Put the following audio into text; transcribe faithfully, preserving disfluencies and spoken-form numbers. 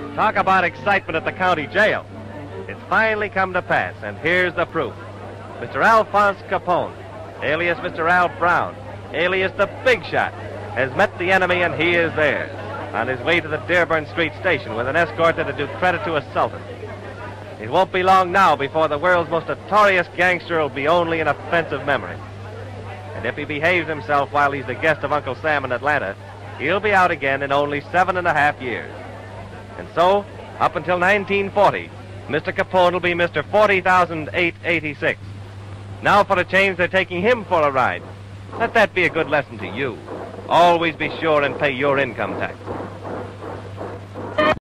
Talk about excitement at the county jail. It's finally come to pass, and here's the proof. Mister Alphonse Capone, alias Mister Ralph Brown, alias the Big Shot, has met the enemy, and he is there, on his way to the Dearborn Street station with an escort that'll do credit to a sultan. It won't be long now before the world's most notorious gangster will be only an offensive memory. And if he behaves himself while he's the guest of Uncle Sam in Atlanta, he'll be out again in only seven and a half years. And so, up until nineteen forty, Mister Capone will be Mister forty thousand eight hundred eighty-six. Now for a change, they're taking him for a ride. Let that be a good lesson to you. Always be sure and pay your income tax.